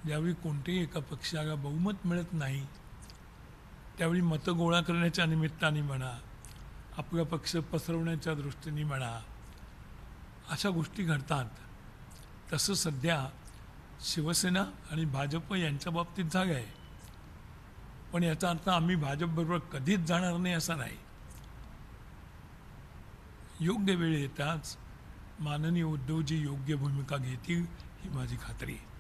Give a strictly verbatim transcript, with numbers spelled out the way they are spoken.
ज्यावेळी कोणत्याही एका पक्षाला बहुमत मिळत नाही त्यावेळी मतं गोळा करण्याच्या निमित्ताने म्हणा, आपला पक्ष पसरवण्याच्या दृष्टीने म्हणा, अशा गोष्टी घडतात. तसं सध्या शिवसेना आणि भाजप यांच्या बाबतीत झालं आहे. पण याचा अर्थ आम्ही भाजपबरोबर कधीच जाणार नाही असा नाही. योग्य वेळ येताच माननीय उद्धवजी योग्य भूमिका घेतील ही माझी खात्री आहे.